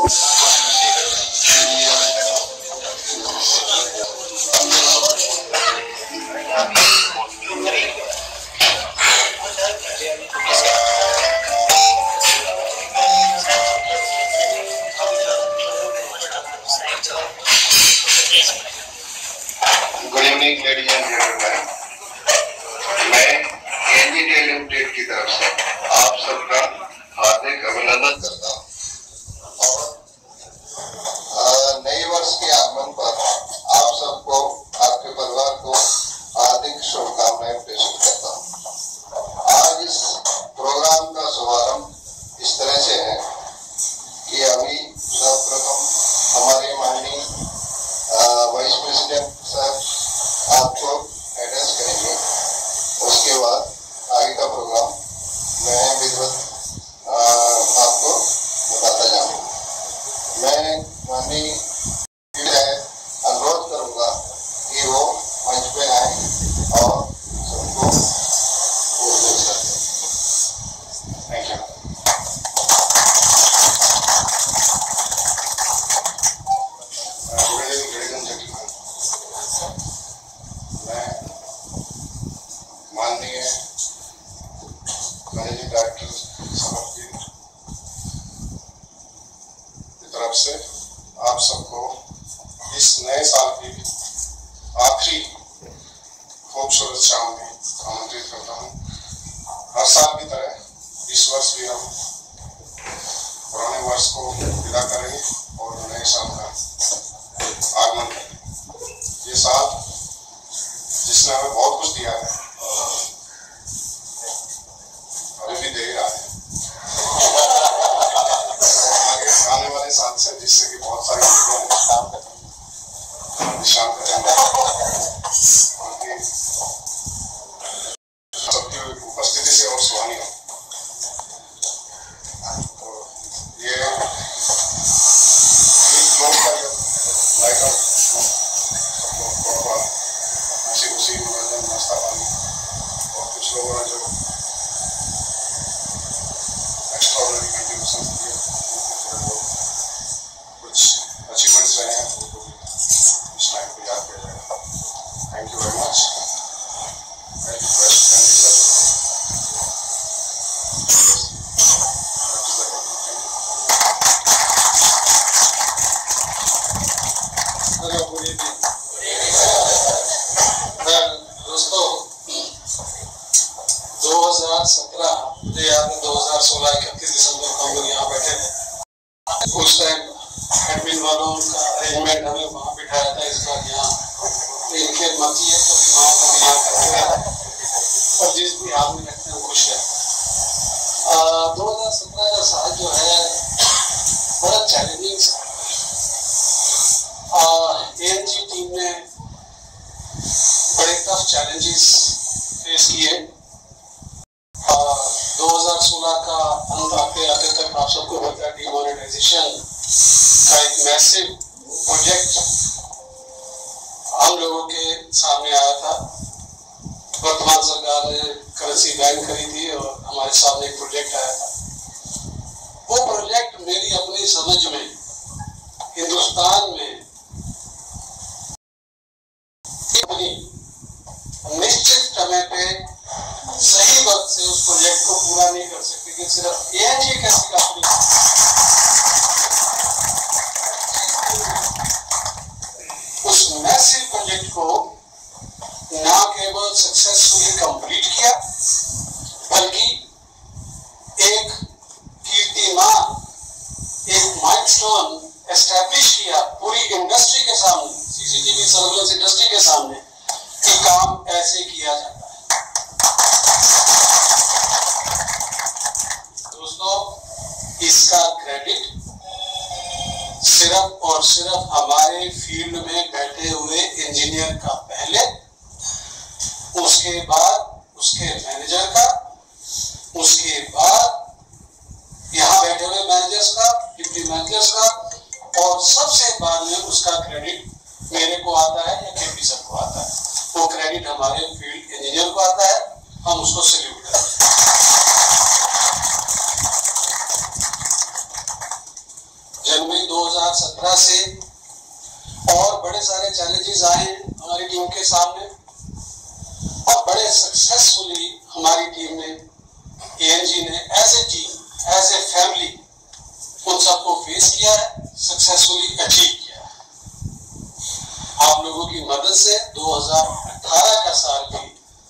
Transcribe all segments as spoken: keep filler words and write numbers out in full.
Good evening ladies and gentleman, मैं NGT limited की तरफ से आप सबका हार्दिक अभिनंदन करता हूँ और नए वर्ष के आगमन पर आप सबको, आपके परिवार को हार्दिक शुभकामनाएं प्रेषित करता हूँ। आज इस प्रोग्राम का शुभारंभ इस तरह से है कि अभी सर्वप्रथम हमारे माननीय वाइस प्रेसिडेंट साहब आपको एड्रेस करेंगे। उसके बाद आगे का प्रोग्राम मैं विधिवत आपको बताता जाऊंगा। मैं माननीय अनुरोध करूंगा कि वो मंच पे आए और सबको बोल सकते हैं। Thank you. माननीय मैनेजिंग डायरेक्टर साहब की तरफ से आप सबको इस नए साल की आखिरी खूबसूरत शाम में आमंत्रित करता हूँ। हर साल की तरह इस वर्ष भी हम पुराने वर्ष को विदा करेंगे और नए साल का आगमन करेंगे। ये साल जिसने हमें बहुत कुछ दिया है, अभी भी दे रहा है, आगे आने वाले साल से, जिससे कि बहुत सारी चीजें काम करेंगे, शाम करेंगे। सबकी उपस्थिति से और सुहानी हो। तो ये लोग का लाइक खुशी खुशी मनोरंजन, नाश्ता पानी, और कुछ लोगों ने जो एक्स्ट्राऑर्डिनरी कंट्रीब्यूशन किए, कुछ अचीवमेंट्स रहे हैं, उनको भी इस टाइम को याद किया जाएगा। Thank you very much. I request Gandhi sir दोस्तों, दो हज़ार सत्रह मुझे याद है, दो हज़ार सोलह इकतीस दिसंबर को हम लोग यहाँ बैठे थे। उस टाइम एडमिन वालों का अरेंजमेंट हमें वहाँ बिठाया था, इस बार यहाँ इनके मती है तो वहाँ को यहाँ करते और जिस भी हाल में रखते हैं खुश है। दो हज़ार सत्रह का साल जो है बड़ा चैलेंजिंग साल। एएनजी टीम ने बड़े टफ चैलेंजेस फेस किए। दो हज़ार सोलह का अंत आते आते तक आप सबको पता है, डिमोनेटाइजेशन का एक मैसिव प्रोजेक्ट हम लोगों के सामने आया था। वर्तमान सरकार ने करेंसी बैन करी थी और हमारे सामने एक प्रोजेक्ट आया था। वो प्रोजेक्ट मेरी अपनी समझ में हिंदुस्तान में निश्चित समय पे सही वक्त से उस प्रोजेक्ट को पूरा नहीं कर सकती कि सिर्फ एएनजी एक ऐसी कंपनी उस मैसिव प्रोजेक्ट को ना केवल सक्सेसफुली कंप्लीट किया, बल्कि एक कीर्तिमान, एक माइलस्टोन एस्टैब्लिश किया पूरी इंडस्ट्री के सामने, सीसीटीवी सर्विलेंस इंडस्ट्री के सामने, कि काम ऐसे किया जाता है। दोस्तों, इसका क्रेडिट सिर्फ और सिर्फ हमारे फील्ड में बैठे हुए इंजीनियर का पहले, उसके बाद उसके मैनेजर का, उसके बाद यहाँ बैठे हुए मैनेजर्स का, डिप्टी मैनेजर्स का, और सबसे बाद में उसका क्रेडिट मेरे को आता है या केपी सर को आता है। वो क्रेडिट हमारे फील्ड इंजीनियर को आता है, हम उसको सैल्यूट करते हैं। जनवरी सत्रह से और बड़े सारे चैलेंजेस आए हैं हमारी टीम के सामने और बड़े सक्सेसफुली हमारी टीम ने एएनजी ने as a team as a family उन सबको फेस किया है, सक्सेसफुली अचीव किया है। आप लोगों की मदद से दो हज़ार अठारह का साल भी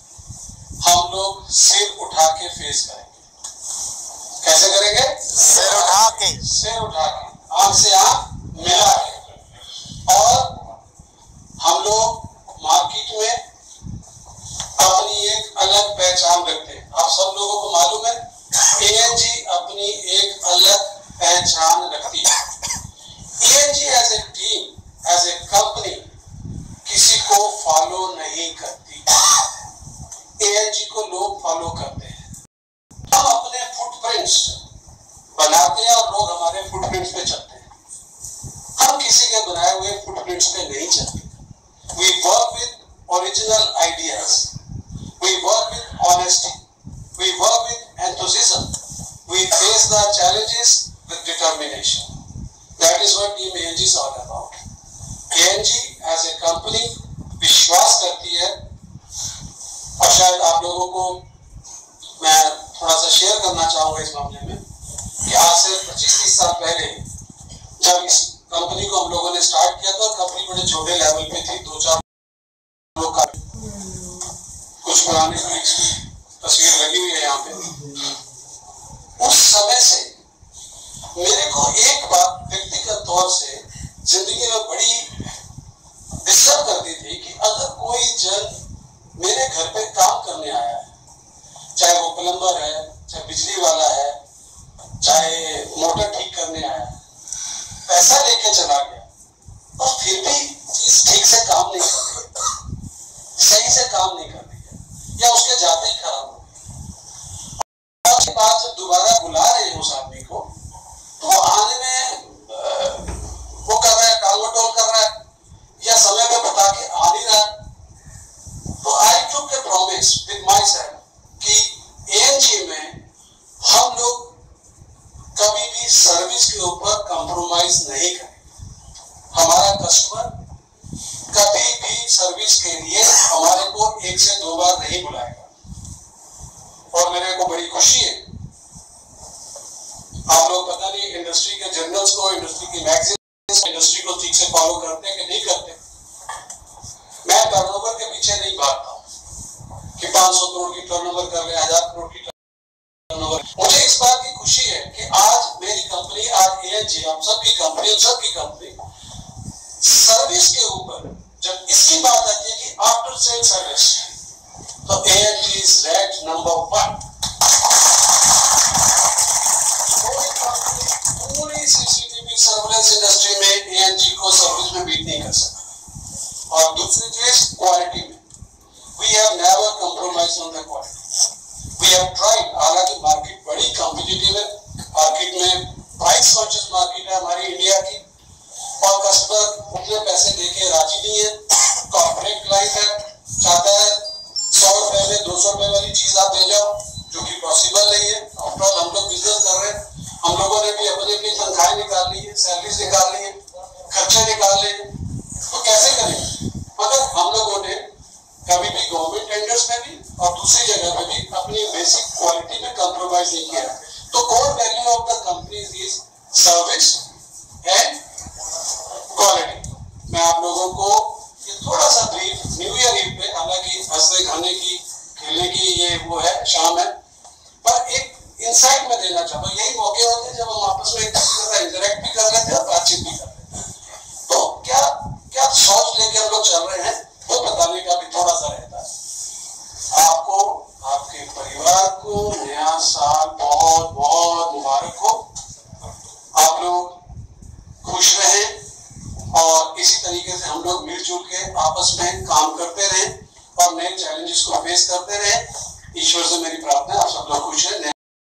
हम लोग सिर उठा के फेस करेंगे। कैसे करेंगे? सिर उठा के सिर उठा के, आंख से आंख मिला के। और हम लोग मार्केट में अपनी एक अलग पहचान रखते हैं। आप सब लोगों को मालूम है एएनजी अपनी एक अलग पहचान रखती है। ANG as a team as a company किसी को फॉलो नहीं करती, एएनजी को लोग फॉलो करते हैं। हम अपने फुटप्रिंट्स बनाते हैं और लोग हमारे फुटप्रिंट्स पे चलते हैं। हम किसी के बनाए हुए फुटप्रिंट्स पे नहीं चलते। We work with original ideas, we work with honesty, we work with enthusiasm, we face the challenges with determination. That is what team A N G is all about. A N G as a company विश्वास करती है और शायद आप लोगों को मैं थोड़ा सा शेयर करना चाहूंगा इस मामले में कि आज से पच्चीस तीस साल पहले जब इस कंपनी को हम लोगों ने स्टार्ट किया था, कंपनी बड़े छोटे लेवल पे थी, दो चार लोग का कुछ पुराने तस्वीर लगी हुई है यहाँ पे। उस समय से मेरे को एक बात व्यक्तिगत तौर से जिंदगी में बड़ी डिस्टर्ब करती थी कि अगर कोई जन मेरे घर पे काम करने आया है, चाहे वो प्लम्बर है, चाहे बिजली वाला है, चाहे मोटर ठीक करने आया है, पैसा लेके चला गया और फिर भी चीज ठीक से काम नहीं कर रही, सही से काम नहीं कर रही है या उसके जाते ही खराब हो गई। उसके बाद जब दोबारा बुला रहे हैं उस आदमी को तो वो आने में वो कर रहा है, टालमटोल कर रहा है या समय पे बता के आ नहीं रहा। तो I took a promise with myself कि एएनजी में हम लोग कभी भी सर्विस के ऊपर कॉम्प्रोमाइज नहीं करेंगे। हमारा कस्टमर कभी भी सर्विस के लिए हमारे को एक से दो बार नहीं बुलाएगा। और मेरे को बड़ी खुशी है, आप लोग पता नहीं इंडस्ट्री के जर्नल्स को, इंडस्ट्री की मैगजीन्स, इंडस्ट्री को ठीक से फॉलो करते हैं कि नहीं करते। मैं टर्नओवर के पीछे नहीं भागता हूँ कि पाँच सौ करोड़ की टर्नओवर कर रहे हैं, हजार करोड़ की टर्नओवर। मुझे इस बात की खुशी है कि आज मेरी कंपनी, आज एएनजी, हम सबकी कंपनी, हम सबकी कंपनी सर्विस के ऊपर जब इसकी बात आती है कि आफ्टर सेल सर्विस, तो ANG is ranked number one. पूरी सीसीटीवी सर्विलेंस इंडस्ट्री में एएनजी को सर्विस में बीट नहीं कर सकता। और दूसरी चीज क्वालिटी में, we have never compromise on the quality. We have tried, हालांकि मार्केट बड़ी कॉम्पिटिटिव है, मार्केट में प्राइस कॉन्शियस मार्केट है हमारी इंडिया की और कस्टमर उतने पैसे देके राजी नहीं है। कॉर्पोरेट क्लाइंट है, चाहता है सौ रुपए में दो सौ रुपए वाली चीज आप दे जाओ, जो कि पॉसिबल नहीं है। आफ्टर ऑल हम लोग बिजनेस कर रहे हैं, हम लोगों ने भी अपनी अपनी तनख्वाहें निकाल ली है, सैलरीज निकाल ली है, खर्चे निकाल लिए, तो कैसे करेंगे? मगर हम लोगों ने कभी भी गवर्नमेंट टेंडर्स में भी और दूसरी जगह पे भी अपनी बेसिक क्वालिटी में कॉम्प्रोमाइज नहीं किया। तो core value of the company is service and quality. मैं आप लोगों को ये थोड़ा सा ब्रीफ न्यू ईयर ईव पे, हालांकि हंसने खाने की खेलने की ये वो है शाम है, पर एक इंसाइट में देना चाहता हूँ। यही मौके होते हैं जब हम आपस में एक दूसरे के साथ इंटरेक्ट भी कर लेते हैं और बातचीत भी कर लेते हैं। तो क्या क्या सोच लेके हम लोग चल रहे हैं वो बताने का भी थोड़ा सा रहता है। आपको, आपके परिवार को नया साल बहुत बहुत मुबारक हो। आप लोग खुश रहें और इसी तरीके से हम लोग मिलजुल के आपस में काम करते रहें और नए चैलेंजेस को फेस करते रहें। ईश्वर से मेरी प्रार्थना है आप सब लोग खुश रहें।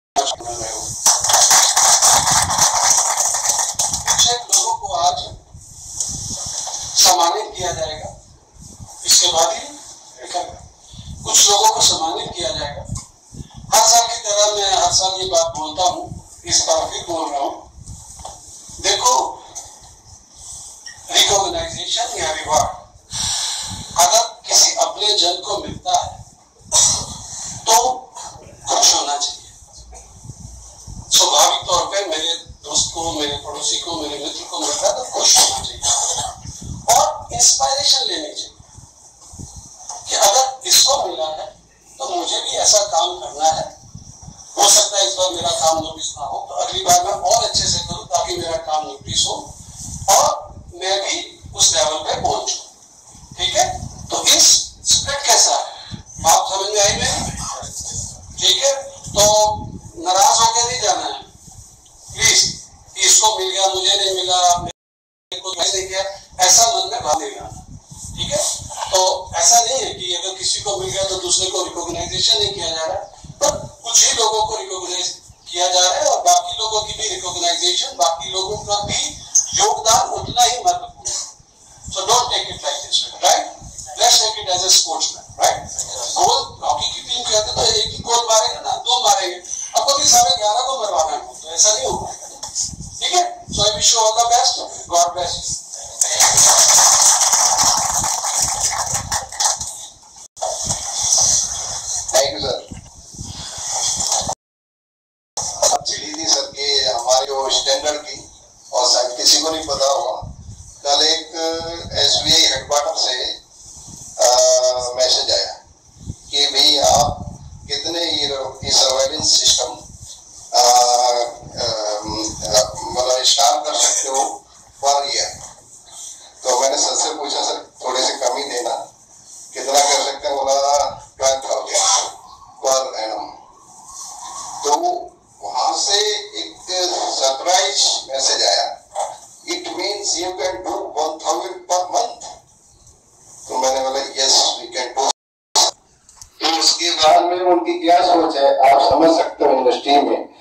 लोगों को आज सम्मानित किया जाएगा, इसके बाद ही कुछ लोगों को सम्मानित किया जाएगा। हर साल की तरह मैं हर साल ये बात बोलता हूँ, इस बार फिर बोल रहा हूँ। देखो, रिवॉर्ड अगर किसी अपने जन को मिलता है तो खुश होना चाहिए। स्वाभाविक तौर पे मेरे दोस्त को, मेरे पड़ोसी को, मेरे मित्र को मिलता है तो खुश होना चाहिए और इंस्पायरेशन लेनी चाहिए कि अगर इसको मिला है तो मुझे भी ऐसा काम करना है। हो सकता है इस बार मेरा काम नोटिस ना हो तो अगली बार मैं और अच्छे से करूं ताकि मेरा काम नोटिस हो और मैं भी उस लेवल पे पहुंचूं। ठीक है, तो इस स्प्रिट कैसा है, बात समझ में आई मेरी? ठीक है, तो नाराज होकर नहीं जाना है प्लीज, इसको मिल गया मुझे नहीं मिला, मेरे को नहीं किया, ऐसा मन में भाव नहीं लाना। ठीक है, तो ऐसा नहीं है कि अगर किसी को मिल गया तो दूसरे को रिकॉग्नाइजेशन नहीं किया जा रहा है, पर कुछ ही लोगों को रिकॉग्नाइज किया जा रहा है और बाकी लोगों की भी रिकॉग्नाइजेशन, बाकी लोगों का भी योगदान उतना ही महत्वपूर्ण है। So don't take it like this, right? Let's take it as a sportsman, right? गोल हॉकी की टीम कहते तो एक ही गोल मारेंगे ना, दो मारेंगे, अब कभी सारे ग्यारह को मरवाना है तो ऐसा नहीं हो पाएगा। ठीक है, so I wish you all the best, god bless you. Thank you sir. चिड़ी सर के हमारे जो स्टैंडर्ड की, और शायद किसी को नहीं पता होगा, कल एक एसबीआई हेडक्वार्टर से मैसेज आया कि भाई आप कितने ये सर्वाइलेंस सिस्टम मतलब इंस्टॉल कर सकते हो पर ईयर। तो मैंने सर से पूछा सर थोड़े से कम ही देना, कितना कर सकते हैं? बोला ट्वेल्व थाउजेंड पर एनम। तो वहां से एक सरप्राइज मैसेज आया, it means you can do one thousand per month. तो मैंने बोला यस वी कैन डू। तो उसके बाद में उनकी क्या सोच है आप समझ सकते हो इंडस्ट्री में